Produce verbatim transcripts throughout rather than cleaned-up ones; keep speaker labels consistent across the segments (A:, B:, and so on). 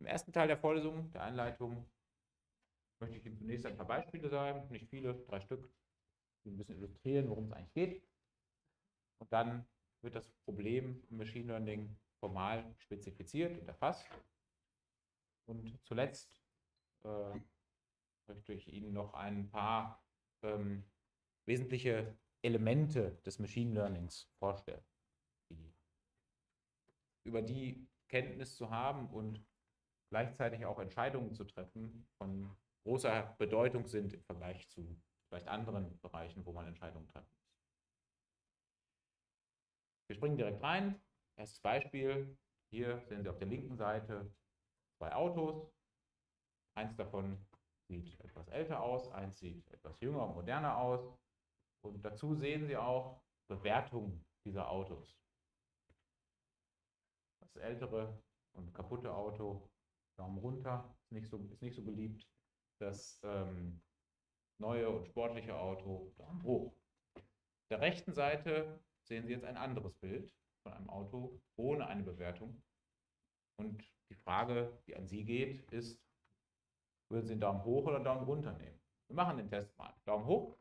A: Im ersten Teil der Vorlesung, der Einleitung, möchte ich Ihnen zunächst ein paar Beispiele sagen, nicht viele, drei Stück, die ein bisschen illustrieren, worum es eigentlich geht. Und dann wird das Problem im Machine Learning formal spezifiziert und erfasst. Und zuletzt äh, möchte ich Ihnen noch ein paar ähm, wesentliche Elemente des Machine Learnings vorstellen, die, über die Kenntnis zu haben und gleichzeitig auch Entscheidungen zu treffen von großer Bedeutung sind im Vergleich zu vielleicht anderen Bereichen, wo man Entscheidungen treffen muss. Wir springen direkt rein. Erstes Beispiel. Hier sehen Sie auf der linken Seite zwei Autos. Eins davon sieht etwas älter aus, eins sieht etwas jünger und moderner aus. Und dazu sehen Sie auch Bewertungen dieser Autos. Das ältere und kaputte Auto, Daumen runter, ist nicht so, ist nicht so beliebt. Das ähm, neue und sportliche Auto, Daumen hoch. Auf der rechten Seite sehen Sie jetzt ein anderes Bild von einem Auto ohne eine Bewertung. Und die Frage, die an Sie geht, ist, würden Sie einen Daumen hoch oder Daumen runter nehmen? Wir machen den Test mal. Daumen hoch.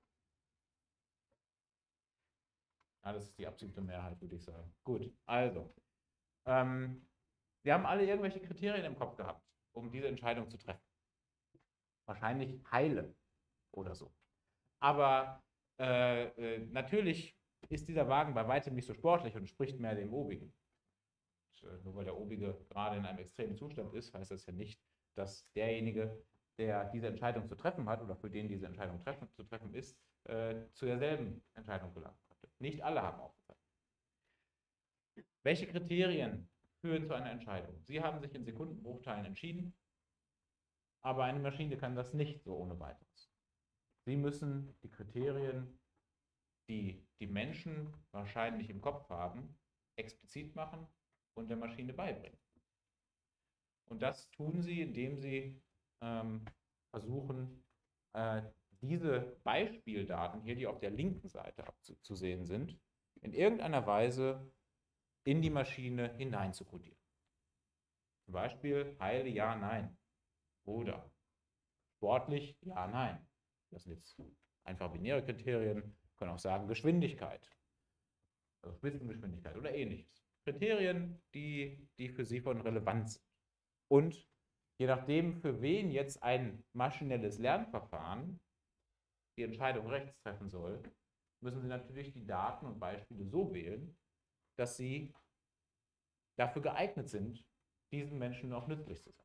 A: Ja, das ist die absolute Mehrheit, würde ich sagen. Gut, also. Ähm, wir haben alle irgendwelche Kriterien im Kopf gehabt, um diese Entscheidung zu treffen. Wahrscheinlich heile oder so. Aber äh, äh, natürlich ist dieser Wagen bei weitem nicht so sportlich und spricht mehr dem Obigen. Und, äh, nur weil der Obige gerade in einem extremen Zustand ist, heißt das ja nicht, dass derjenige, der diese Entscheidung zu treffen hat oder für den diese Entscheidung treffen, zu treffen ist, äh, zu derselben Entscheidung gelangen könnte. Nicht alle haben aufgezeichnet. Welche Kriterien führen zu einer Entscheidung? Sie haben sich in Sekundenbruchteilen entschieden, aber eine Maschine kann das nicht so ohne weiteres. Sie müssen die Kriterien, die die Menschen wahrscheinlich im Kopf haben, explizit machen und der Maschine beibringen. Und das tun sie, indem sie ähm, versuchen, äh, diese Beispieldaten hier, die auf der linken Seite abzusehen sind, in irgendeiner Weise in die Maschine hineinzukodieren. Zum Beispiel heile, ja, nein. Oder sportlich, ja, nein. Das sind jetzt einfach binäre Kriterien. Wir können auch sagen Geschwindigkeit, also Spitzengeschwindigkeit oder ähnliches. Kriterien, die, die für Sie von Relevanz sind. Und je nachdem, für wen jetzt ein maschinelles Lernverfahren die Entscheidung rechts treffen soll, müssen Sie natürlich die Daten und Beispiele so wählen, dass sie dafür geeignet sind, diesen Menschen auch nützlich zu sein.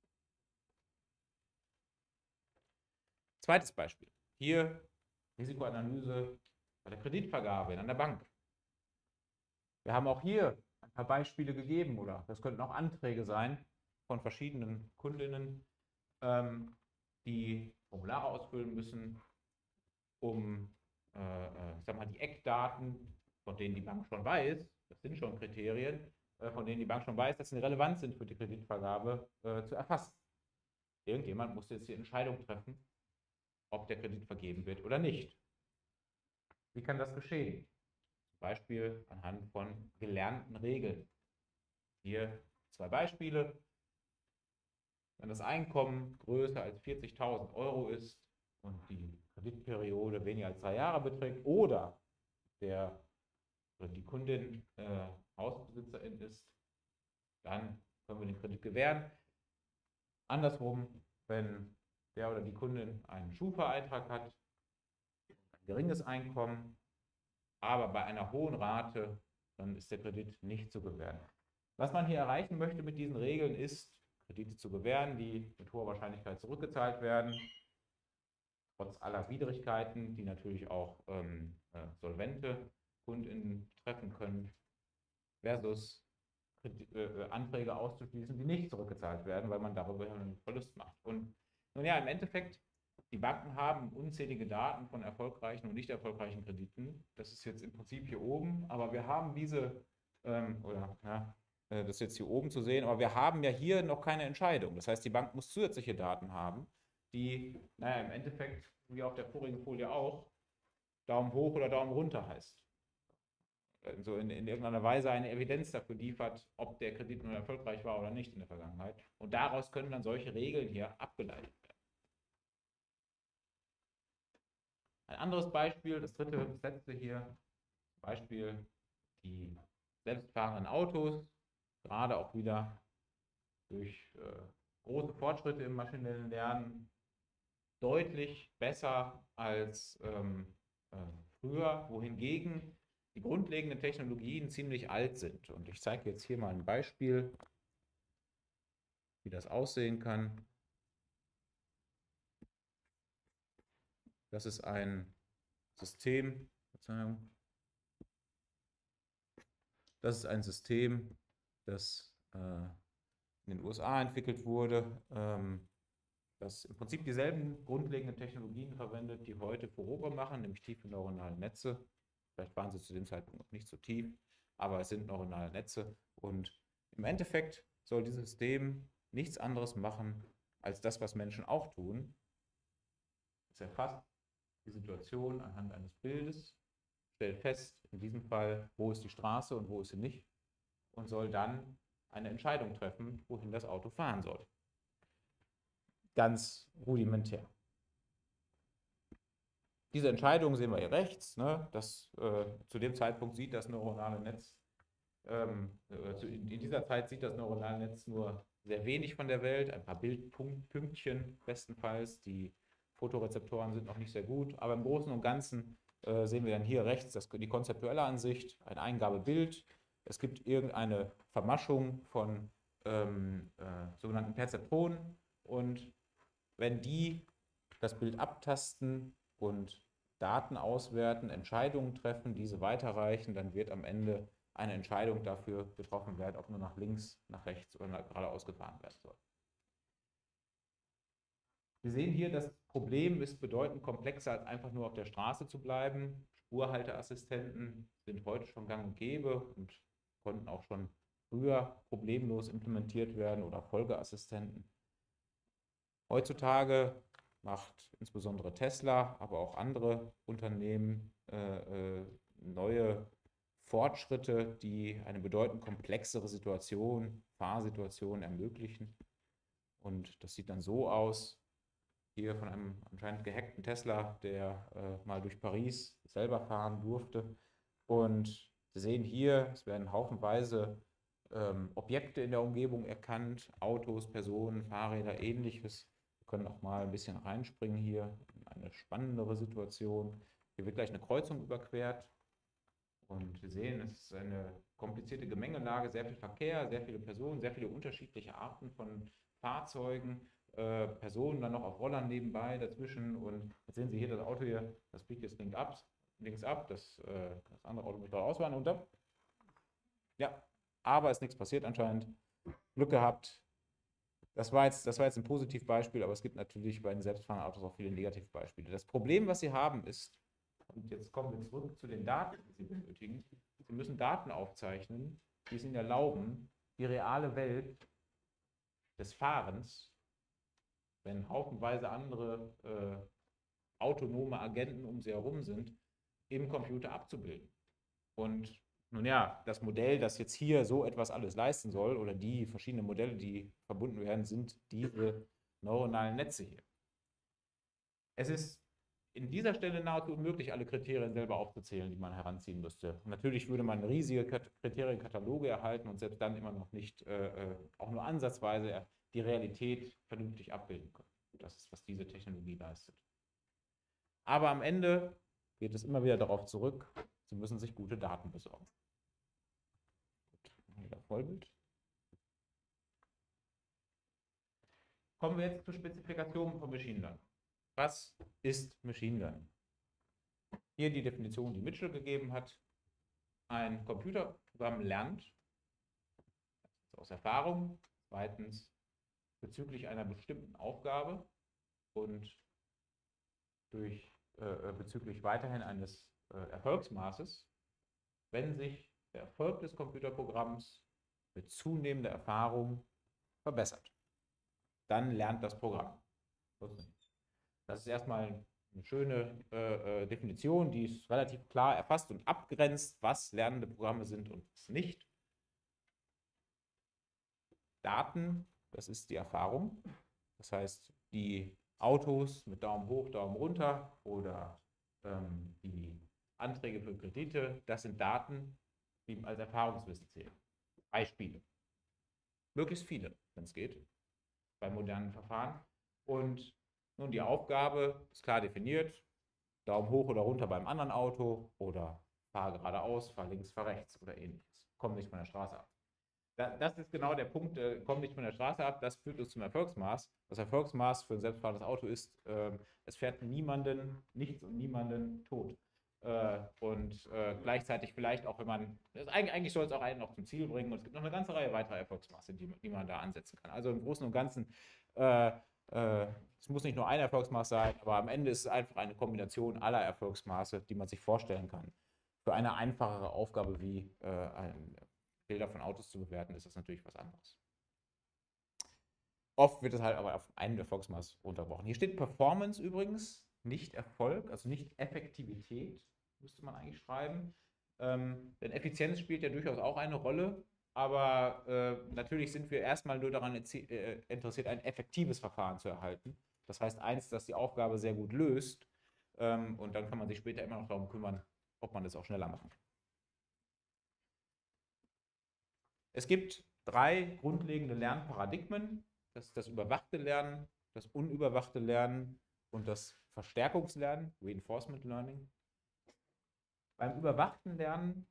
A: Zweites Beispiel. Hier Risikoanalyse bei der Kreditvergabe in einer Bank. Wir haben auch hier ein paar Beispiele gegeben, oder das könnten auch Anträge sein von verschiedenen Kundinnen, ähm, die Formulare ausfüllen müssen, um äh, äh, ich sag mal, die Eckdaten, von denen die Bank schon weiß, das sind schon Kriterien, äh, von denen die Bank schon weiß, dass sie relevant sind für die Kreditvergabe, äh, zu erfassen. Irgendjemand muss jetzt die Entscheidung treffen, ob der Kredit vergeben wird oder nicht. Wie kann das geschehen? Zum Beispiel anhand von gelernten Regeln. Hier zwei Beispiele. Wenn das Einkommen größer als vierzigtausend Euro ist und die Kreditperiode weniger als drei Jahre beträgt oder der oder die Kundin äh, Hausbesitzerin ist, dann können wir den Kredit gewähren. Andersrum, wenn der oder die Kundin einen Schufa-Eintrag hat, ein geringes Einkommen, aber bei einer hohen Rate, dann ist der Kredit nicht zu gewähren. Was man hier erreichen möchte mit diesen Regeln ist, Kredite zu gewähren, die mit hoher Wahrscheinlichkeit zurückgezahlt werden, trotz aller Widrigkeiten, die natürlich auch ähm, äh, solvente KundInnen treffen können, versus äh, Anträge auszuschließen, die nicht zurückgezahlt werden, weil man darüber einen Verlust macht. Und nun ja, im Endeffekt, die Banken haben unzählige Daten von erfolgreichen und nicht erfolgreichen Krediten. Das ist jetzt im Prinzip hier oben, aber wir haben diese, ähm, oder ja, das ist jetzt hier oben zu sehen, aber wir haben ja hier noch keine Entscheidung. Das heißt, die Bank muss zusätzliche Daten haben, die, naja, im Endeffekt, wie auf der vorigen Folie auch, Daumen hoch oder Daumen runter heißt. so in, in irgendeiner Weise eine Evidenz dafür liefert, ob der Kredit nun erfolgreich war oder nicht in der Vergangenheit. Und daraus können dann solche Regeln hier abgeleitet werden. Ein anderes Beispiel, das dritte, das letzte hier, Beispiel die selbstfahrenden Autos, gerade auch wieder durch äh, große Fortschritte im maschinellen Lernen deutlich besser als ähm, äh, früher, wohingegen die grundlegenden Technologien ziemlich alt sind. Und ich zeige jetzt hier mal ein Beispiel, wie das aussehen kann. Das ist ein System, Verzeihung, das ist ein System, das äh, in den U S A entwickelt wurde, ähm, das im Prinzip dieselben grundlegenden Technologien verwendet, die heute Furore machen, nämlich tiefe neuronale Netze. Vielleicht waren sie zu dem Zeitpunkt noch nicht so tief, aber es sind neuronale Netze. Und im Endeffekt soll dieses System nichts anderes machen, als das, was Menschen auch tun. Es erfasst die Situation anhand eines Bildes, stellt fest, in diesem Fall, wo ist die Straße und wo ist sie nicht, und soll dann eine Entscheidung treffen, wohin das Auto fahren soll. Ganz rudimentär. Diese Entscheidung sehen wir hier rechts. Ne? Das, äh, zu dem Zeitpunkt sieht das neuronale Netz, ähm, äh, in, in dieser Zeit sieht das neuronale Netz nur sehr wenig von der Welt, ein paar Bildpünktchen bestenfalls. Die Fotorezeptoren sind noch nicht sehr gut, aber im Großen und Ganzen äh, sehen wir dann hier rechts das, die konzeptuelle Ansicht, ein Eingabebild. Es gibt irgendeine Vermaschung von ähm, äh, sogenannten Perzeptronen, und wenn die das Bild abtasten und Daten auswerten, Entscheidungen treffen, diese weiterreichen, dann wird am Ende eine Entscheidung dafür getroffen werden, ob nur nach links, nach rechts oder geradeaus gefahren werden soll. Wir sehen hier, das Problem ist bedeutend komplexer, als einfach nur auf der Straße zu bleiben. Spurhalteassistenten sind heute schon gang und gäbe und konnten auch schon früher problemlos implementiert werden, oder Folgeassistenten. Heutzutage macht insbesondere Tesla, aber auch andere Unternehmen äh, äh, neue Fortschritte, die eine bedeutend komplexere Situation, Fahrsituation ermöglichen. Und das sieht dann so aus, hier von einem anscheinend gehackten Tesla, der äh, mal durch Paris selber fahren durfte. Und Sie sehen hier, es werden haufenweise ähm, Objekte in der Umgebung erkannt, Autos, Personen, Fahrräder, ähnliches. Wir können auch mal ein bisschen reinspringen hier in eine spannendere Situation. Hier wird gleich eine Kreuzung überquert. Und wir sehen, es ist eine komplizierte Gemengelage, sehr viel Verkehr, sehr viele Personen, sehr viele unterschiedliche Arten von Fahrzeugen, äh, Personen dann noch auf Rollern nebenbei dazwischen. Und jetzt sehen Sie hier das Auto hier, das biegt jetzt links ab, links ab das, äh, das andere Auto muss geradeaus fahren und da. Ja, aber ist nichts passiert anscheinend. Glück gehabt. Das war jetzt, das war jetzt ein Positivbeispiel, aber es gibt natürlich bei den selbstfahrenden Autos auch viele Negativbeispiele. Das Problem, was Sie haben, ist, und jetzt kommen wir zurück zu den Daten, die Sie benötigen. Sie müssen Daten aufzeichnen, die es Ihnen erlauben, die reale Welt des Fahrens, wenn haufenweise andere äh, autonome Agenten um Sie herum sind, im Computer abzubilden. Und nun ja, das Modell, das jetzt hier so etwas alles leisten soll, oder die verschiedenen Modelle, die verbunden werden, sind diese neuronalen Netze hier. Es ist in dieser Stelle nahezu unmöglich, alle Kriterien selber aufzuzählen, die man heranziehen müsste. Und natürlich würde man riesige Kriterienkataloge erhalten und selbst dann immer noch nicht äh, auch nur ansatzweise die Realität vernünftig abbilden können. Das ist, was diese Technologie leistet. Aber am Ende geht es immer wieder darauf zurück, Sie müssen sich gute Daten besorgen. Gut, wieder Vollbild. Kommen wir jetzt zur Spezifikation von Machine Learning. Was ist Machine Learning? Hier die Definition, die Mitchell gegeben hat. Ein Computerprogramm lernt aus Erfahrung, zweitens bezüglich einer bestimmten Aufgabe und durch, äh, bezüglich weiterhin eines äh, Erfolgsmaßes, wenn sich der Erfolg des Computerprogramms mit zunehmender Erfahrung verbessert. Dann lernt das Programm. Das ist erstmal eine schöne äh, äh, Definition, die ist relativ klar erfasst und abgrenzt, was lernende Programme sind und was nicht. Daten, das ist die Erfahrung. Das heißt, die Autos mit Daumen hoch, Daumen runter oder ähm, die Anträge für Kredite, das sind Daten, die als Erfahrungswissen zählen. Beispiele. Möglichst viele, wenn es geht, bei modernen Verfahren. Und nun die Aufgabe ist klar definiert. Daumen hoch oder runter beim anderen Auto oder fahr geradeaus, fahr links, fahr rechts oder ähnliches. Komm nicht von der Straße ab. Das ist genau der Punkt, äh, komm nicht von der Straße ab, das führt uns zum Erfolgsmaß. Das Erfolgsmaß für ein selbstfahrendes Auto ist, äh, es fährt niemanden, nichts und niemanden tot. Äh, und äh, gleichzeitig vielleicht auch, wenn man, das, eigentlich soll es auch einen noch zum Ziel bringen und es gibt noch eine ganze Reihe weiterer Erfolgsmaße, die, die man da ansetzen kann. Also im Großen und Ganzen, äh, äh, es muss nicht nur ein Erfolgsmaß sein, aber am Ende ist es einfach eine Kombination aller Erfolgsmaße, die man sich vorstellen kann. Für eine einfachere Aufgabe wie äh, ein Bilder von Autos zu bewerten, ist das natürlich was anderes. Oft wird es halt aber auf einen Erfolgsmaß runtergebrochen. Hier steht Performance übrigens, nicht Erfolg, also nicht Effektivität, müsste man eigentlich schreiben. Ähm, denn Effizienz spielt ja durchaus auch eine Rolle, aber äh, natürlich sind wir erstmal nur daran äh, interessiert, ein effektives Verfahren zu erhalten. Das heißt, eins, das die Aufgabe sehr gut löst, ähm, und dann kann man sich später immer noch darum kümmern, ob man das auch schneller machen kann. Es gibt drei grundlegende Lernparadigmen. Das ist das überwachte Lernen, das unüberwachte Lernen und das Verstärkungslernen, Reinforcement Learning. Beim überwachten Lernen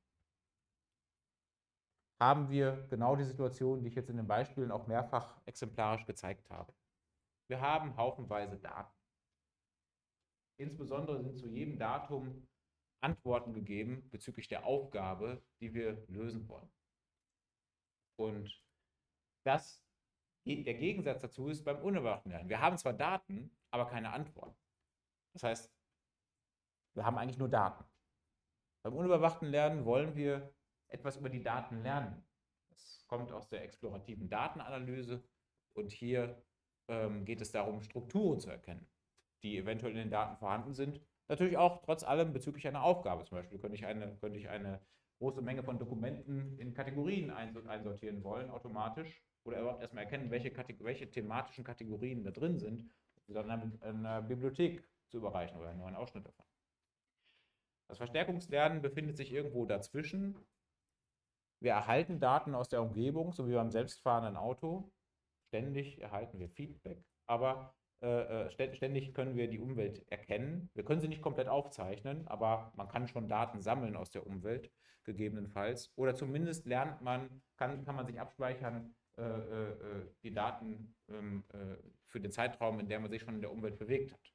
A: haben wir genau die Situation, die ich jetzt in den Beispielen auch mehrfach exemplarisch gezeigt habe. Wir haben haufenweise Daten. Insbesondere sind zu jedem Datum Antworten gegeben bezüglich der Aufgabe, die wir lösen wollen. Und das, der Gegensatz dazu ist beim unüberwachten Lernen. Wir haben zwar Daten, aber keine Antworten. Das heißt, wir haben eigentlich nur Daten. Beim unüberwachten Lernen wollen wir etwas über die Daten lernen. Das kommt aus der explorativen Datenanalyse und hier ähm, geht es darum, Strukturen zu erkennen, die eventuell in den Daten vorhanden sind. Natürlich auch trotz allem bezüglich einer Aufgabe. Zum Beispiel könnte ich eine, könnte ich eine große Menge von Dokumenten in Kategorien einsortieren wollen, automatisch, oder überhaupt erstmal erkennen, welche, welche thematischen Kategorien da drin sind, um dann in einer Bibliothek zu überreichen oder einen neuen Ausschnitt davon. Das Verstärkungslernen befindet sich irgendwo dazwischen. Wir erhalten Daten aus der Umgebung, so wie beim selbstfahrenden Auto. Ständig erhalten wir Feedback, aber äh, ständig können wir die Umwelt erkennen. Wir können sie nicht komplett aufzeichnen, aber man kann schon Daten sammeln aus der Umwelt, gegebenenfalls. Oder zumindest lernt man, kann, kann man sich abspeichern, äh, äh, die Daten ähm, äh, für den Zeitraum, in dem man sich schon in der Umwelt bewegt hat.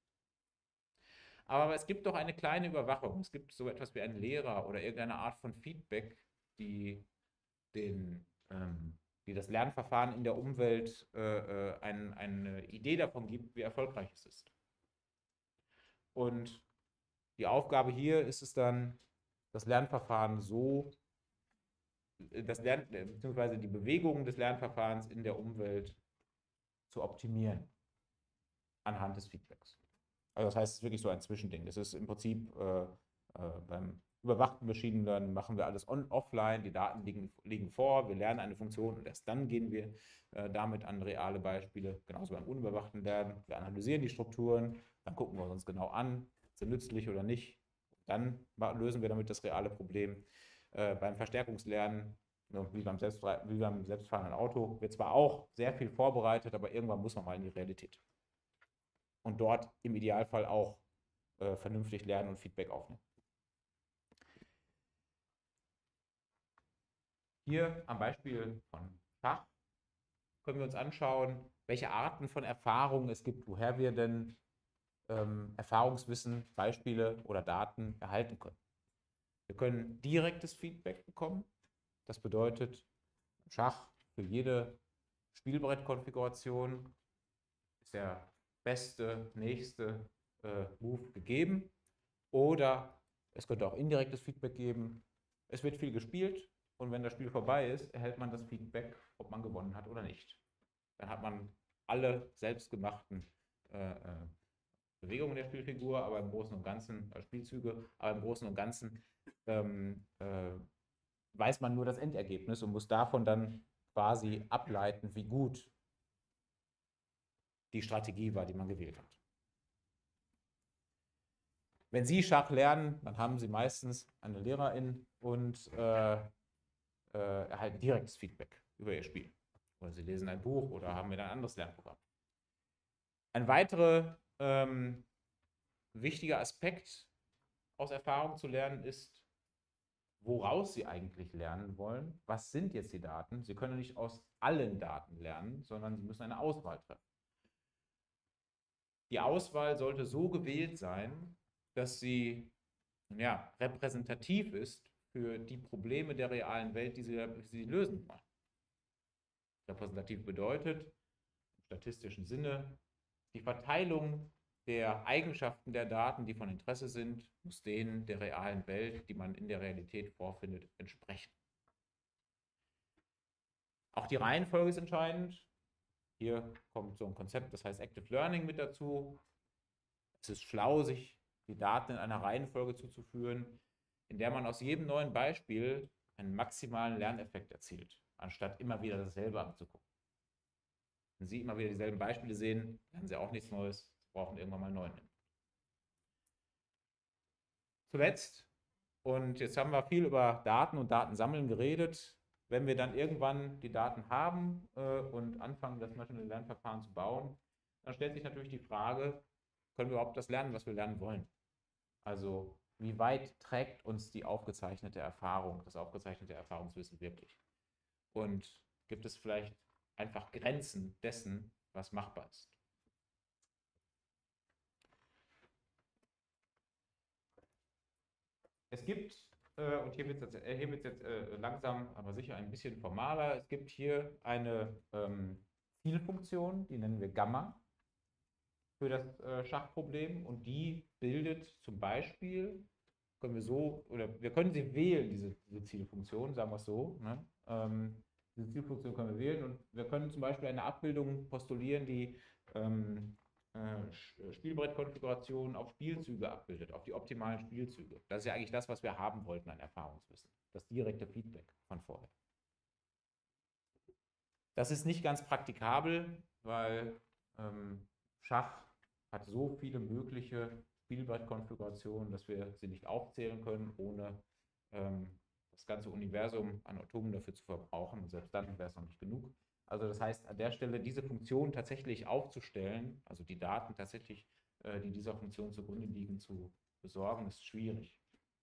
A: Aber es gibt doch eine kleine Überwachung. Es gibt so etwas wie einen Lehrer oder irgendeine Art von Feedback, die, den, ähm, die das Lernverfahren in der Umwelt äh, ein, eine Idee davon gibt, wie erfolgreich es ist. Und die Aufgabe hier ist es dann, das Lernverfahren so, das Lern, beziehungsweise die Bewegungen des Lernverfahrens in der Umwelt zu optimieren anhand des Feedbacks. Also das heißt, es ist wirklich so ein Zwischending. Das ist im Prinzip äh, äh, beim überwachten Machine Learning machen wir alles on, offline, die Daten liegen, liegen vor, wir lernen eine Funktion und erst dann gehen wir äh, damit an reale Beispiele. Genauso beim unüberwachten Lernen. Wir analysieren die Strukturen, dann gucken wir uns genau an, sind nützlich oder nicht. Dann lösen wir damit das reale Problem. Äh, beim Verstärkungslernen, wie beim, wie beim selbstfahrenden Auto, wird zwar auch sehr viel vorbereitet, aber irgendwann muss man mal in die Realität. Und dort im Idealfall auch äh, vernünftig lernen und Feedback aufnehmen. Hier am Beispiel von Schach können wir uns anschauen, welche Arten von Erfahrungen es gibt, woher wir denn ähm, Erfahrungswissen, Beispiele oder Daten erhalten können. Wir können direktes Feedback bekommen. Das bedeutet, im Schach für jede Spielbrettkonfiguration ist der beste, nächste äh, Move gegeben. Oder es könnte auch indirektes Feedback geben. Es wird viel gespielt und wenn das Spiel vorbei ist, erhält man das Feedback, ob man gewonnen hat oder nicht. Dann hat man alle selbstgemachten äh, Bewegungen der Spielfigur, aber im Großen und Ganzen, äh, Spielzüge, aber im Großen und Ganzen ähm, äh, weiß man nur das Endergebnis und muss davon dann quasi ableiten, wie gut die Strategie war, die man gewählt hat. Wenn Sie Schach lernen, dann haben Sie meistens eine Lehrerin und äh, äh, erhalten direktes Feedback über Ihr Spiel. Oder Sie lesen ein Buch oder haben wieder ein anderes Lernprogramm. Ein weiterer ähm, wichtiger Aspekt aus Erfahrung zu lernen ist, woraus Sie eigentlich lernen wollen. Was sind jetzt die Daten? Sie können nicht aus allen Daten lernen, sondern Sie müssen eine Auswahl treffen. Die Auswahl sollte so gewählt sein, dass sie ja, repräsentativ ist für die Probleme der realen Welt, die sie, die sie lösen wollen. Repräsentativ bedeutet, im statistischen Sinne, die Verteilung der Eigenschaften der Daten, die von Interesse sind, muss denen der realen Welt, die man in der Realität vorfindet, entsprechen. Auch die Reihenfolge ist entscheidend. Hier kommt so ein Konzept, das heißt Active Learning mit dazu. Es ist schlau, sich die Daten in einer Reihenfolge zuzuführen, in der man aus jedem neuen Beispiel einen maximalen Lerneffekt erzielt, anstatt immer wieder dasselbe anzugucken. Wenn Sie immer wieder dieselben Beispiele sehen, lernen Sie auch nichts Neues, Sie brauchen irgendwann mal einen neuen. Zuletzt, und jetzt haben wir viel über Daten und Datensammeln geredet, wenn wir dann irgendwann die Daten haben äh, und anfangen, das maschinelle Lernverfahren zu bauen, dann stellt sich natürlich die Frage, können wir überhaupt das lernen, was wir lernen wollen? Also wie weit trägt uns die aufgezeichnete Erfahrung, das aufgezeichnete Erfahrungswissen wirklich? Und gibt es vielleicht einfach Grenzen dessen, was machbar ist? Es gibt, äh, und hier wird es jetzt, hier wird's jetzt äh, langsam, aber sicher ein bisschen formaler, es gibt hier eine ähm, Zielfunktion, die nennen wir Gamma, für das äh, Schachproblem, und die bildet zum Beispiel, können wir so, oder wir können sie wählen, diese, diese Zielfunktion, sagen wir es so, ne? ähm, diese Zielfunktion können wir wählen und wir können zum Beispiel eine Abbildung postulieren, die ähm, äh, Spielbrettkonfigurationen auf Spielzüge abbildet, auf die optimalen Spielzüge. Das ist ja eigentlich das, was wir haben wollten an Erfahrungswissen, das direkte Feedback von vorher. Das ist nicht ganz praktikabel, weil ähm, Schach hat so viele mögliche Spielbrettkonfigurationen, dass wir sie nicht aufzählen können, ohne ähm, das ganze Universum an Atomen dafür zu verbrauchen. Und selbst dann wäre es noch nicht genug. Also das heißt, an der Stelle diese Funktion tatsächlich aufzustellen, also die Daten tatsächlich, äh, die dieser Funktion zugrunde liegen, zu besorgen, ist schwierig.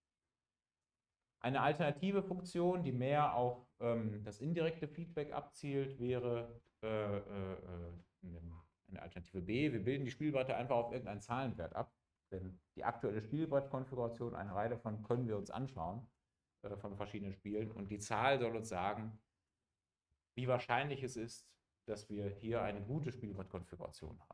A: Eine alternative Funktion, die mehr auf ähm, das indirekte Feedback abzielt, wäre äh, äh, eine Alternative B. Wir bilden die Spielbretter einfach auf irgendeinen Zahlenwert ab. Denn die aktuelle Spielbrettkonfiguration, eine Reihe davon, können wir uns anschauen äh, von verschiedenen Spielen. Und die Zahl soll uns sagen, wie wahrscheinlich es ist, dass wir hier eine gute Spielbrettkonfiguration haben.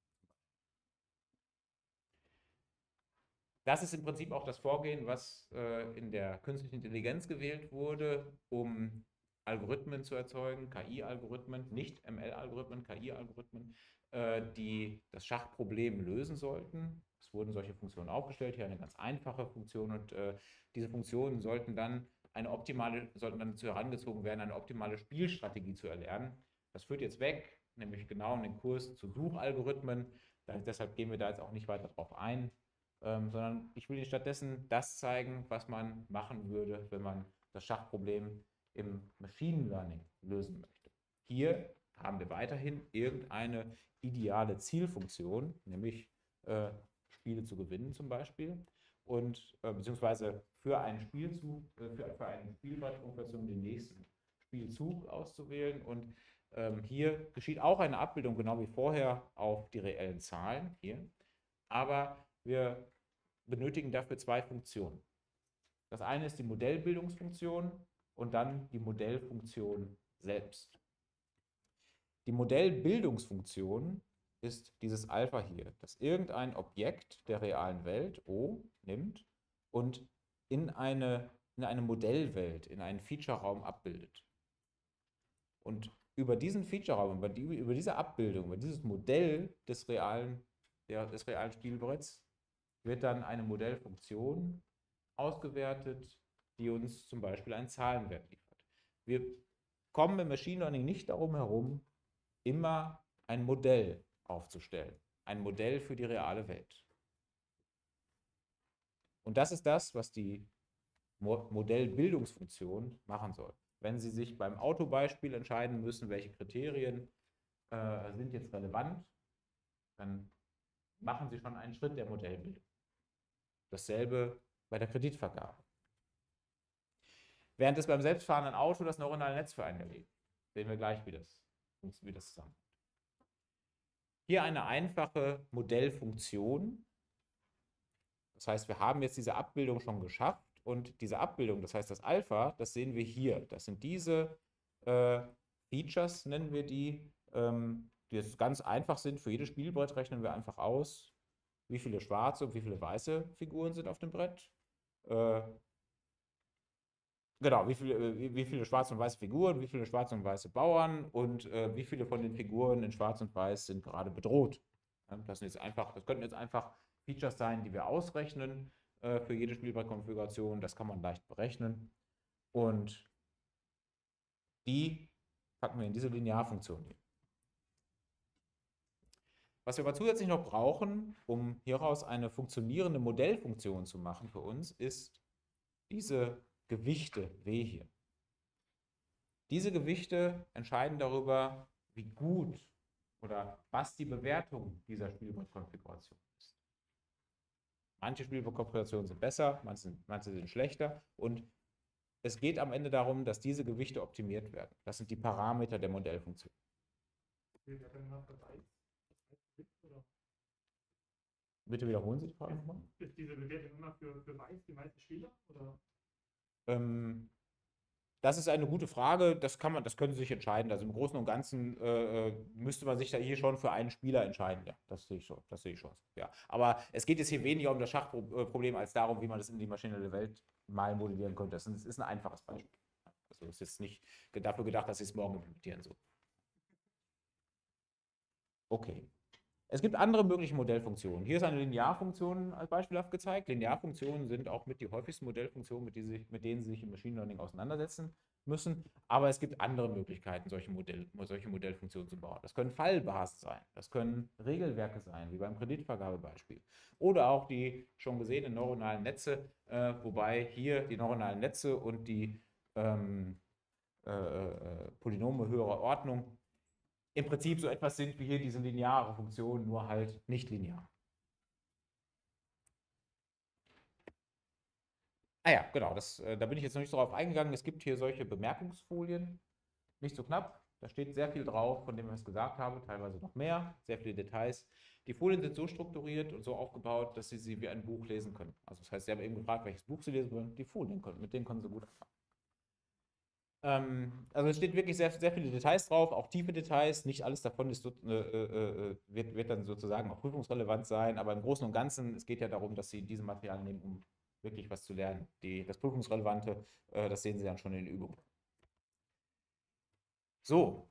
A: Das ist im Prinzip auch das Vorgehen, was äh, in der künstlichen Intelligenz gewählt wurde, um Algorithmen zu erzeugen, K I-Algorithmen, nicht M L-Algorithmen, K I-Algorithmen, äh, die das Schachproblem lösen sollten. Es wurden solche Funktionen aufgestellt, hier eine ganz einfache Funktion, und äh, diese Funktionen sollten dann eine optimale, sollten dann dazu herangezogen werden, eine optimale Spielstrategie zu erlernen. Das führt jetzt weg, nämlich genau in den Kurs zu Suchalgorithmen. Da, deshalb gehen wir da jetzt auch nicht weiter drauf ein. Ähm, sondern ich will Ihnen stattdessen das zeigen, was man machen würde, wenn man das Schachproblem im Machine Learning lösen möchte. Hier haben wir weiterhin irgendeine ideale Zielfunktion, nämlich äh, Spiele zu gewinnen zum Beispiel, und äh, beziehungsweise für einen Spielzug, äh, für, für eine Spielbrettkonfiguration den nächsten Spielzug auszuwählen. Und ähm, hier geschieht auch eine Abbildung, genau wie vorher, auf die reellen Zahlen hier. Aber wir benötigen dafür zwei Funktionen. Das eine ist die Modellbildungsfunktion und dann die Modellfunktion selbst. Die Modellbildungsfunktion ist dieses Alpha hier, das irgendein Objekt der realen Welt, O, nimmt und in eine, in eine Modellwelt, in einen Feature-Raum abbildet. Und über diesen Feature-Raum, über, die, über diese Abbildung, über dieses Modell des realen der, des realen Spielbretts wird dann eine Modellfunktion ausgewertet, die uns zum Beispiel einen Zahlenwert liefert. Wir kommen im Machine Learning nicht darum herum, immer ein Modell aufzustellen. Ein Modell für die reale Welt. Und das ist das, was die Modellbildungsfunktion machen soll. Wenn Sie sich beim Autobeispiel entscheiden müssen, welche Kriterien äh, sind jetzt relevant, dann machen Sie schon einen Schritt der Modellbildung. Dasselbe bei der Kreditvergabe. Während es beim selbstfahrenden Auto das neuronale Netz für einen erledigt. Sehen wir gleich, wie das, wie das zusammenhängt. Hier eine einfache Modellfunktion. Das heißt, wir haben jetzt diese Abbildung schon geschafft und diese Abbildung, das heißt das Alpha, das sehen wir hier. Das sind diese äh, Features, nennen wir die, ähm, die jetzt ganz einfach sind. Für jedes Spielbrett rechnen wir einfach aus, wie viele schwarze und wie viele weiße Figuren sind auf dem Brett. Äh, genau, wie viele, wie, wie viele schwarze und weiße Figuren, wie viele schwarze und weiße Bauern und äh, wie viele von den Figuren in schwarz und weiß sind gerade bedroht. Das sind jetzt einfach, das könnten jetzt einfach Features sein, die wir ausrechnen äh, für jede Spielbrettkonfiguration. Das kann man leicht berechnen. Und die packen wir in diese Linearfunktion hier. Was wir aber zusätzlich noch brauchen, um hieraus eine funktionierende Modellfunktion zu machen für uns, ist diese Gewichte W hier. Diese Gewichte entscheiden darüber, wie gut oder was die Bewertung dieser Spielbrettkonfiguration ist. Manche Spielbrettkonfigurationen sind besser, manche, manche sind schlechter und es geht am Ende darum, dass diese Gewichte optimiert werden. Das sind die Parameter der Modellfunktion. Bitte wiederholen Sie die Frage nochmal.
B: Ist diese Bewertung immer für, für weiß, die meisten Spieler? Oder?
A: Ähm, das ist eine gute Frage. Das kann man, das können Sie sich entscheiden. Also im Großen und Ganzen äh, müsste man sich da hier schon für einen Spieler entscheiden. Ja, das sehe ich schon. Das sehe ich schon. Ja. Aber es geht jetzt hier weniger um das Schachproblem als darum, wie man das in die maschinelle Welt mal modellieren könnte. Das ist ein einfaches Beispiel. Also es ist jetzt nicht dafür gedacht, dass Sie es morgen implementieren so. Okay. Es gibt andere mögliche Modellfunktionen. Hier ist eine Linearfunktion als beispielhaft gezeigt. Linearfunktionen sind auch mit die häufigsten Modellfunktionen, mit, die sich, mit denen Sie sich im Machine Learning auseinandersetzen müssen. Aber es gibt andere Möglichkeiten, solche, Modell, solche Modellfunktionen zu bauen. Das können Fallbasen sein, das können Regelwerke sein, wie beim Kreditvergabebeispiel. Oder auch die schon gesehenen neuronalen Netze, äh, wobei hier die neuronalen Netze und die ähm, äh, äh, Polynome höherer Ordnung im Prinzip so etwas sind wie hier diese lineare Funktion, nur halt nicht linear. Ah ja, genau, das, äh, da bin ich jetzt noch nicht darauf eingegangen. Es gibt hier solche Bemerkungsfolien, nicht so knapp. Da steht sehr viel drauf, von dem ich es gesagt habe, teilweise noch mehr, sehr viele Details. Die Folien sind so strukturiert und so aufgebaut, dass Sie sie wie ein Buch lesen können. Also das heißt, Sie haben eben gefragt, welches Buch Sie lesen wollen. Die Folien, können, mit denen können Sie gut anfangen. Also es steht wirklich sehr, sehr viele Details drauf, auch tiefe Details. Nicht alles davon ist, äh, äh, wird, wird dann sozusagen auch prüfungsrelevant sein, aber im Großen und Ganzen, es geht ja darum, dass Sie diese Materialien nehmen, um wirklich was zu lernen. Die, das Prüfungsrelevante, äh, das sehen Sie dann schon in den Übungen. So,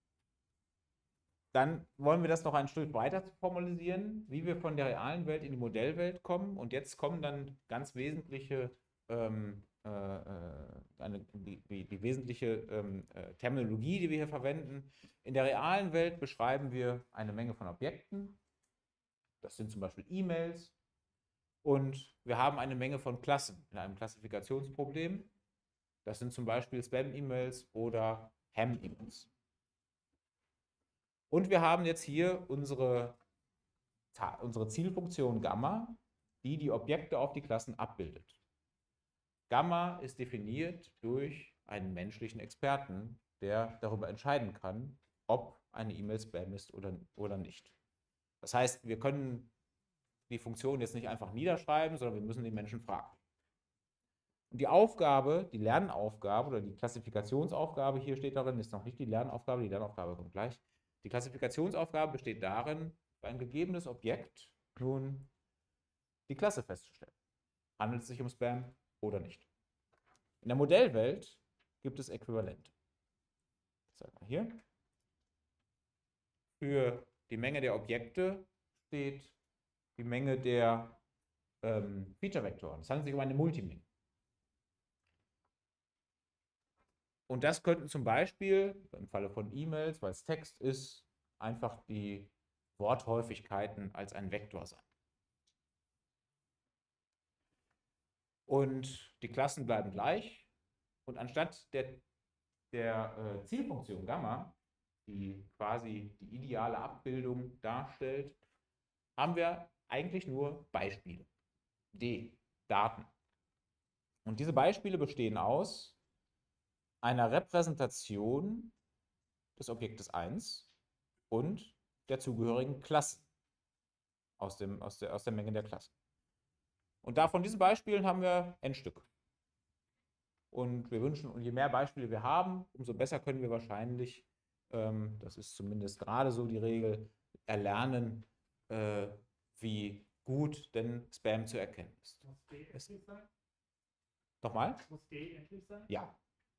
A: dann wollen wir das noch ein Stück weiter formalisieren, wie wir von der realen Welt in die Modellwelt kommen. Und jetzt kommen dann ganz wesentliche ähm, Eine, die, die, die wesentliche ähm, Terminologie, die wir hier verwenden. In der realen Welt beschreiben wir eine Menge von Objekten. Das sind zum Beispiel E-Mails. Und wir haben eine Menge von Klassen in einem Klassifikationsproblem. Das sind zum Beispiel Spam-E-Mails oder Ham-E-Mails. Und wir haben jetzt hier unsere, unsere Zielfunktion Gamma, die die Objekte auf die Klassen abbildet. Gamma ist definiert durch einen menschlichen Experten, der darüber entscheiden kann, ob eine E-Mail Spam ist oder, oder nicht. Das heißt, wir können die Funktion jetzt nicht einfach niederschreiben, sondern wir müssen den Menschen fragen. Und die Aufgabe, die Lernaufgabe oder die Klassifikationsaufgabe, hier steht darin, ist noch nicht die Lernaufgabe, die Lernaufgabe kommt gleich. Die Klassifikationsaufgabe besteht darin, für ein gegebenes Objekt nun die Klasse festzustellen. Handelt es sich um Spam oder nicht? In der Modellwelt gibt es Äquivalente. Ich zeige mal hier. Für die Menge der Objekte steht die Menge der ähm, Feature-Vektoren. Es handelt sich um eine Multimenge. Und das könnten zum Beispiel, im Falle von E-Mails, weil es Text ist, einfach die Worthäufigkeiten als ein Vektor sein. Und die Klassen bleiben gleich. Und anstatt der, der äh, Zielfunktion Gamma, die quasi die ideale Abbildung darstellt, haben wir eigentlich nur Beispiele. D, Daten. Und diese Beispiele bestehen aus einer Repräsentation des Objektes eins und der zugehörigen Klassen aus, dem, aus, der, aus der Menge der Klassen. Und davon diesen Beispielen haben wir n Stück. Und wir wünschen, und je mehr Beispiele wir haben, umso besser können wir wahrscheinlich, ähm, das ist zumindest gerade so die Regel, erlernen, äh, wie gut denn Spam zu erkennen ist.
B: Muss D endlich sein?
A: Nochmal?
B: Muss D endlich sein?
A: Ja.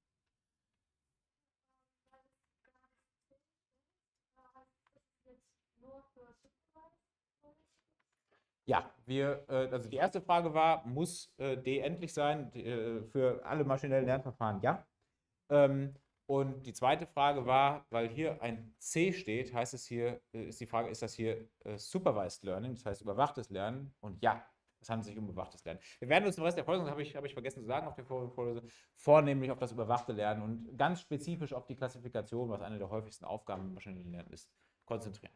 A: Ja, wir, äh, also die erste Frage war, muss äh, D endlich sein? Äh, für alle maschinellen Lernverfahren ja. Ähm, und die zweite Frage war, weil hier ein C steht, heißt es hier, äh, ist die Frage, ist das hier äh, Supervised Learning, das heißt überwachtes Lernen? Und ja, es handelt sich um überwachtes Lernen. Wir werden uns im Rest der Folge, das habe ich, habe ich vergessen zu sagen auf der Vorlesung, vornehmlich auf das überwachte Lernen und ganz spezifisch auf die Klassifikation, was eine der häufigsten Aufgaben im maschinellen Lernen ist, konzentrieren.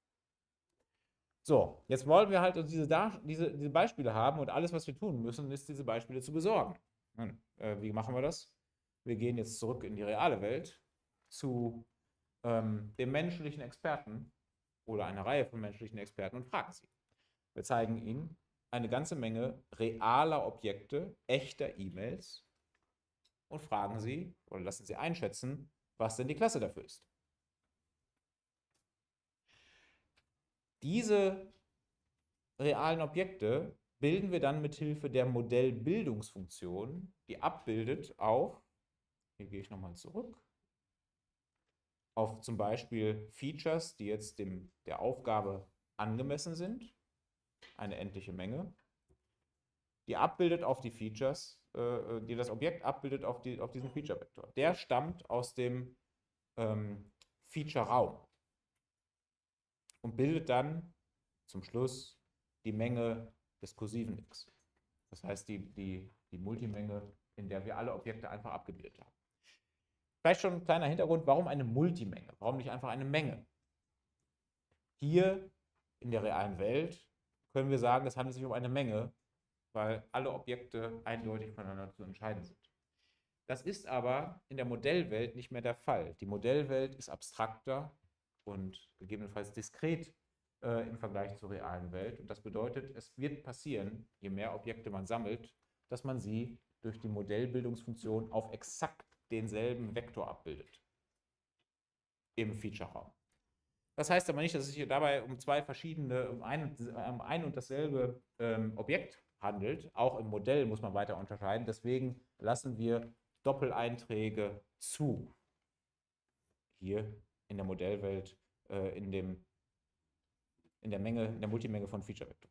A: So, jetzt wollen wir halt diese, diese, diese Beispiele haben und alles, was wir tun müssen, ist, diese Beispiele zu besorgen. Hm, äh, wie machen wir das? Wir gehen jetzt zurück in die reale Welt zu ähm, dem menschlichen Experten oder einer Reihe von menschlichen Experten und fragen sie. Wir zeigen ihnen eine ganze Menge realer Objekte, echter E-Mails und fragen sie oder lassen sie einschätzen, was denn die Klasse dafür ist. Diese realen Objekte bilden wir dann mit Hilfe der Modellbildungsfunktion, die abbildet auf, hier gehe ich nochmal zurück, auf zum Beispiel Features, die jetzt dem, der Aufgabe angemessen sind, eine endliche Menge, die abbildet auf die Features, äh, die das Objekt abbildet auf, die, auf diesen Feature-Vektor. Der stammt aus dem ähm, Feature-Raum und bildet dann zum Schluss die Menge des kursiven X. Das heißt, die, die, die Multimenge, in der wir alle Objekte einfach abgebildet haben. Vielleicht schon ein kleiner Hintergrund, warum eine Multimenge? Warum nicht einfach eine Menge? Hier in der realen Welt können wir sagen, es handelt sich um eine Menge, weil alle Objekte eindeutig voneinander zu entscheiden sind. Das ist aber in der Modellwelt nicht mehr der Fall. Die Modellwelt ist abstrakter und gegebenenfalls diskret äh, im Vergleich zur realen Welt. Und das bedeutet, es wird passieren, je mehr Objekte man sammelt, dass man sie durch die Modellbildungsfunktion auf exakt denselben Vektor abbildet im Feature-Raum. Das heißt aber nicht, dass es sich hier dabei um zwei verschiedene, um ein, um ein und dasselbe ähm, Objekt handelt. Auch im Modell muss man weiter unterscheiden. Deswegen lassen wir Doppeleinträge zu. Hier in der Modellwelt, äh, in, dem, in der Menge, in der Multimenge von Feature-Vektoren.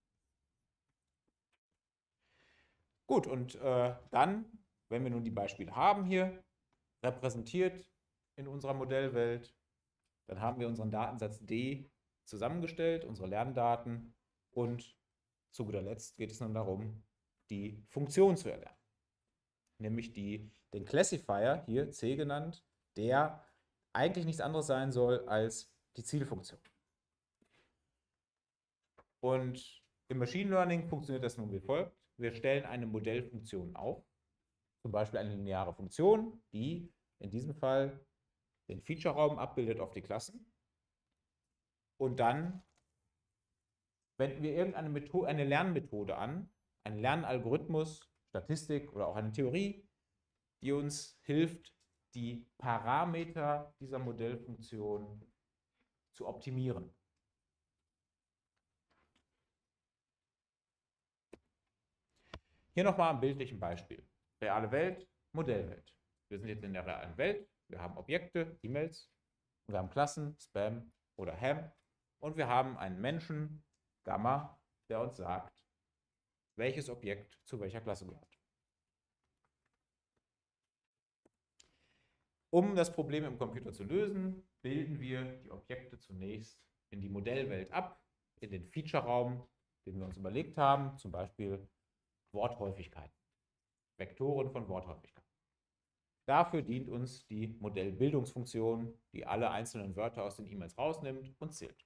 A: Gut, und äh, dann, wenn wir nun die Beispiele haben hier, repräsentiert in unserer Modellwelt, dann haben wir unseren Datensatz D zusammengestellt, unsere Lerndaten, und zu guter Letzt geht es nun darum, die Funktion zu erlernen. Nämlich die, den Classifier, hier C genannt, der eigentlich nichts anderes sein soll als die Zielfunktion. Und im Machine Learning funktioniert das nun wie folgt. Wir stellen eine Modellfunktion auf, zum Beispiel eine lineare Funktion, die in diesem Fall den Feature-Raum abbildet auf die Klassen. Und dann wenden wir irgendeine Methode, eine Lernmethode an, einen Lernalgorithmus, Statistik oder auch eine Theorie, die uns hilft, die Parameter dieser Modellfunktion zu optimieren. Hier nochmal ein bildlichen Beispiel. Reale Welt, Modellwelt. Wir sind jetzt in der realen Welt, wir haben Objekte, E-Mails, wir haben Klassen, Spam oder Ham, und wir haben einen Menschen, Gamma, der uns sagt, welches Objekt zu welcher Klasse gehört. Um das Problem im Computer zu lösen, bilden wir die Objekte zunächst in die Modellwelt ab, in den Feature-Raum, den wir uns überlegt haben, zum Beispiel Worthäufigkeiten, Vektoren von Worthäufigkeiten. Dafür dient uns die Modellbildungsfunktion, die alle einzelnen Wörter aus den E-Mails rausnimmt und zählt.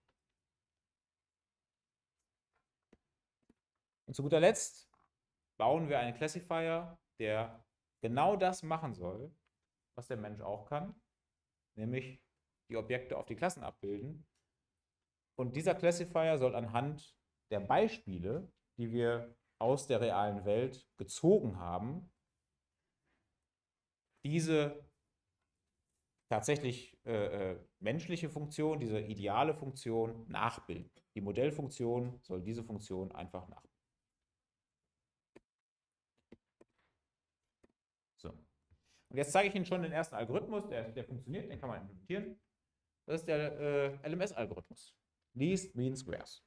A: Und zu guter Letzt bauen wir einen Classifier, der genau das machen soll, was der Mensch auch kann, nämlich die Objekte auf die Klassen abbilden. Und dieser Classifier soll anhand der Beispiele, die wir aus der realen Welt gezogen haben, diese tatsächlich äh, äh, menschliche Funktion, diese ideale Funktion nachbilden. Die Modellfunktion soll diese Funktion einfach nachbilden. So. Und jetzt zeige ich Ihnen schon den ersten Algorithmus, der, der funktioniert, den kann man implementieren. Das ist der äh, L M S-Algorithmus. Least Mean Squares.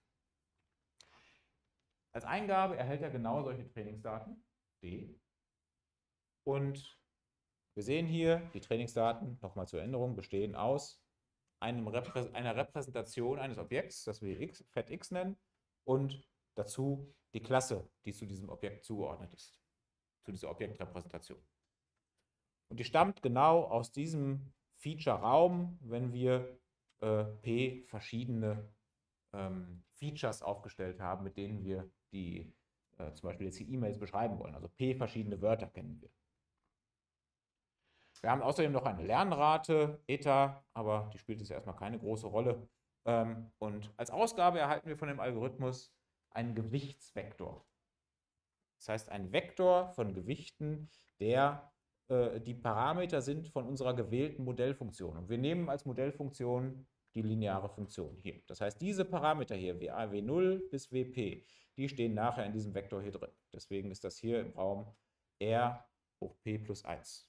A: Als Eingabe erhält er genau solche Trainingsdaten, D. Und wir sehen hier, die Trainingsdaten, nochmal zur Erinnerung, bestehen aus einem Reprä einer Repräsentation eines Objekts, das wir x, fett x nennen, und dazu die Klasse, die zu diesem Objekt zugeordnet ist, zu dieser Objektrepräsentation. Und die stammt genau aus diesem Feature-Raum, wenn wir äh, P verschiedene ähm, Features aufgestellt haben, mit denen wir die, äh, zum Beispiel jetzt die E-Mails beschreiben wollen. Also P verschiedene Wörter kennen wir. Wir haben außerdem noch eine Lernrate, Eta, aber die spielt jetzt erstmal keine große Rolle. Ähm, und als Ausgabe erhalten wir von dem Algorithmus einen Gewichtsvektor. Das heißt, ein Vektor von Gewichten, der äh, die Parameter sind von unserer gewählten Modellfunktion. Und wir nehmen als Modellfunktion die lineare Funktion hier. Das heißt, diese Parameter hier, W A, W null bis W P, die stehen nachher in diesem Vektor hier drin. Deswegen ist das hier im Raum R hoch P plus eins.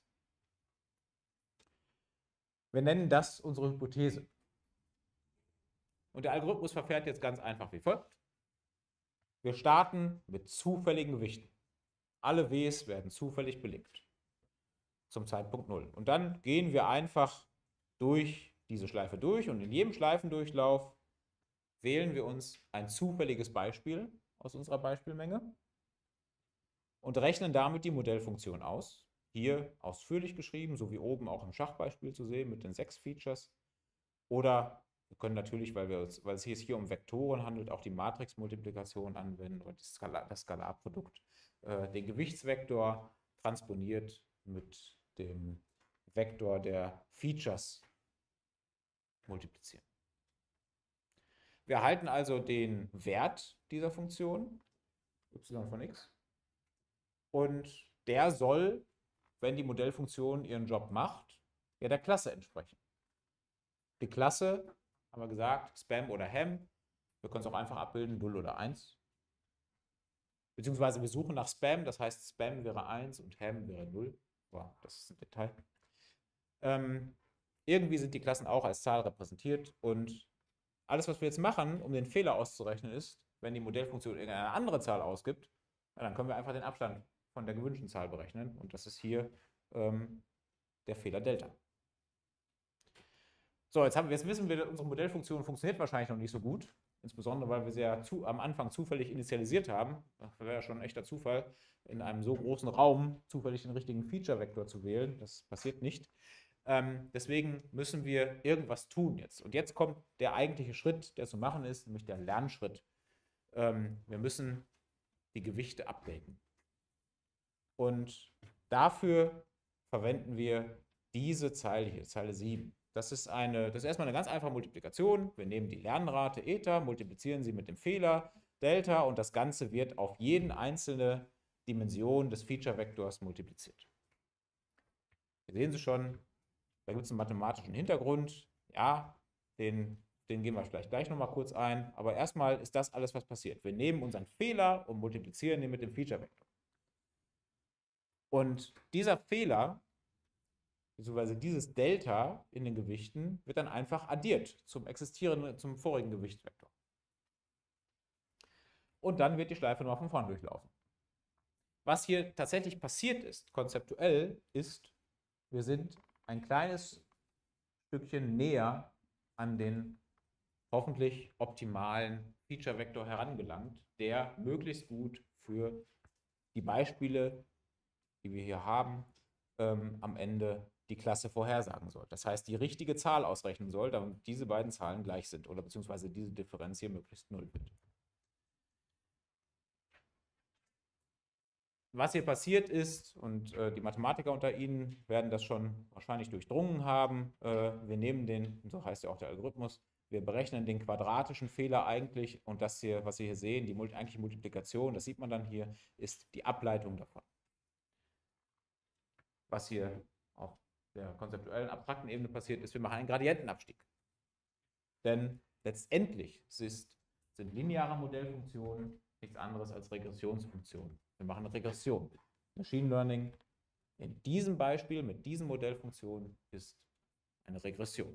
A: Wir nennen das unsere Hypothese. Und der Algorithmus verfährt jetzt ganz einfach wie folgt. Wir starten mit zufälligen Gewichten. Alle Ws werden zufällig belegt zum Zeitpunkt null. Und dann gehen wir einfach durch diese Schleife durch und in jedem Schleifendurchlauf wählen wir uns ein zufälliges Beispiel aus unserer Beispielmenge und rechnen damit die Modellfunktion aus. Hier ausführlich geschrieben, so wie oben auch im Schachbeispiel zu sehen mit den sechs Features. Oder wir können natürlich, weil, wir uns, weil es hier um Vektoren handelt, auch die Matrixmultiplikation anwenden oder das, Skalar, das Skalarprodukt. Äh, den Gewichtsvektor transponiert mit dem Vektor der Features multiplizieren. Wir erhalten also den Wert dieser Funktion, y von x, und der soll, wenn die Modellfunktion ihren Job macht, ja der Klasse entsprechen. Die Klasse, haben wir gesagt, Spam oder Ham. Wir können es auch einfach abbilden, null oder eins. Beziehungsweise wir suchen nach Spam, das heißt Spam wäre eins und Ham wäre null. Boah, das ist ein Detail. Ähm, irgendwie sind die Klassen auch als Zahl repräsentiert und alles, was wir jetzt machen, um den Fehler auszurechnen, ist, wenn die Modellfunktion irgendeine andere Zahl ausgibt, ja, dann können wir einfach den Abstand von der gewünschten Zahl berechnen und das ist hier ähm, der Fehler Delta. So, jetzt, haben wir, jetzt wissen wir, unsere Modellfunktion funktioniert wahrscheinlich noch nicht so gut, insbesondere weil wir sie ja zu, am Anfang zufällig initialisiert haben. Das wäre ja schon ein echter Zufall, in einem so großen Raum zufällig den richtigen Feature-Vektor zu wählen. Das passiert nicht. Ähm, deswegen müssen wir irgendwas tun jetzt. Und jetzt kommt der eigentliche Schritt, der zu machen ist, nämlich der Lernschritt. Ähm, wir müssen die Gewichte updaten. Und dafür verwenden wir diese Zeile hier, Zeile sieben. Das ist, eine, das ist erstmal eine ganz einfache Multiplikation. Wir nehmen die Lernrate Eta, multiplizieren sie mit dem Fehler Delta und das Ganze wird auf jeden einzelne Dimension des Feature-Vektors multipliziert. Hier sehen Sie schon, da gibt es einen mathematischen Hintergrund. Ja, den, den gehen wir vielleicht gleich nochmal kurz ein. Aber erstmal ist das alles, was passiert. Wir nehmen unseren Fehler und multiplizieren ihn mit dem Feature-Vektor. Und dieser Fehler, beziehungsweise dieses Delta in den Gewichten, wird dann einfach addiert zum existierenden, zum vorigen Gewichtsvektor. und dann wird die Schleife nochmal von vorn durchlaufen. Was hier tatsächlich passiert ist, konzeptuell, ist, wir sind ein kleines Stückchen näher an den hoffentlich optimalen Feature-Vektor herangelangt, der möglichst gut für die Beispiele, die wir hier haben, ähm, am Ende die Klasse vorhersagen soll. Das heißt, die richtige Zahl ausrechnen soll, damit diese beiden Zahlen gleich sind oder beziehungsweise diese Differenz hier möglichst null wird. Was hier passiert ist, und äh, die Mathematiker unter Ihnen werden das schon wahrscheinlich durchdrungen haben, äh, wir nehmen den, so heißt ja auch der Algorithmus, wir berechnen den quadratischen Fehler eigentlich, und das hier, was Sie hier sehen, die eigentliche Multiplikation, das sieht man dann hier, ist die Ableitung davon. Was hier auf der konzeptuellen, abstrakten Ebene passiert ist, wir machen einen Gradientenabstieg. Denn letztendlich ist, sind lineare Modellfunktionen nichts anderes als Regressionsfunktionen. Wir machen eine Regression. Machine Learning in diesem Beispiel mit diesen Modellfunktionen ist eine Regression.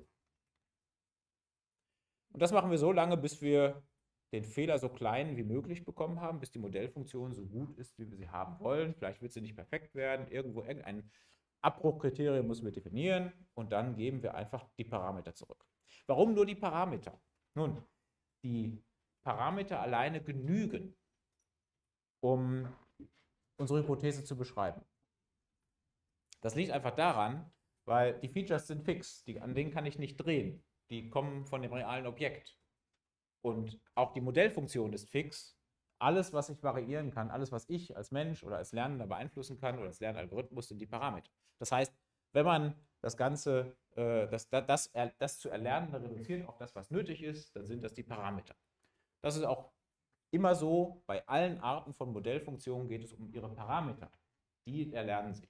A: Und das machen wir so lange, bis wir den Fehler so klein wie möglich bekommen haben, bis die Modellfunktion so gut ist, wie wir sie haben wollen. Vielleicht wird sie nicht perfekt werden. Irgendwo irgendein Abbruchkriterium müssen wir definieren und dann geben wir einfach die Parameter zurück. Warum nur die Parameter? Nun, die Parameter alleine genügen, um unsere Hypothese zu beschreiben. Das liegt einfach daran, weil die Features sind fix, die, an denen kann ich nicht drehen. Die kommen von dem realen Objekt. Und auch die Modellfunktion ist fix. Alles, was ich variieren kann, alles, was ich als Mensch oder als Lernender beeinflussen kann oder als Lernalgorithmus, sind die Parameter. Das heißt, wenn man das Ganze, äh, das, das, das, das zu Erlernende reduziert auf das, was nötig ist, dann sind das die Parameter. Das ist auch immer so, bei allen Arten von Modellfunktionen geht es um ihre Parameter. Die erlernen Sie.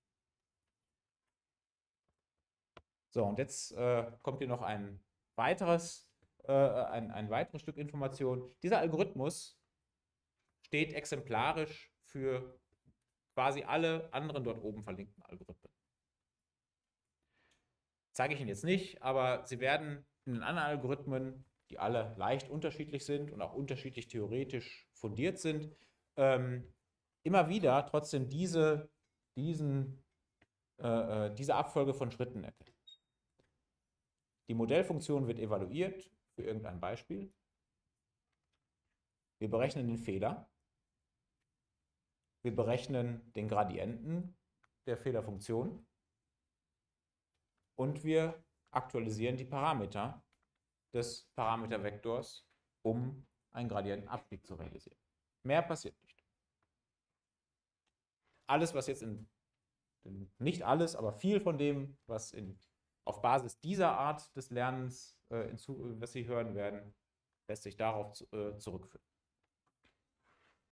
A: So, und jetzt äh, kommt hier noch ein weiteres, äh, ein, ein weiteres Stück Information. Dieser Algorithmus steht exemplarisch für quasi alle anderen dort oben verlinkten Algorithmen. Zeige ich Ihnen jetzt nicht, aber Sie werden in den anderen Algorithmen, die alle leicht unterschiedlich sind und auch unterschiedlich theoretisch fundiert sind, ähm, immer wieder trotzdem diese, diesen, äh, diese Abfolge von Schritten erkennen. Die Modellfunktion wird evaluiert für irgendein Beispiel. Wir berechnen den Fehler. Wir berechnen den Gradienten der Fehlerfunktion. Und wir aktualisieren die Parameter des Parametervektors, um einen Gradientenabstieg zu realisieren. Mehr passiert nicht. Alles, was jetzt in, nicht alles, aber viel von dem, was in, auf Basis dieser Art des Lernens, äh, in, was Sie hören werden, lässt sich darauf zu, äh, zurückführen.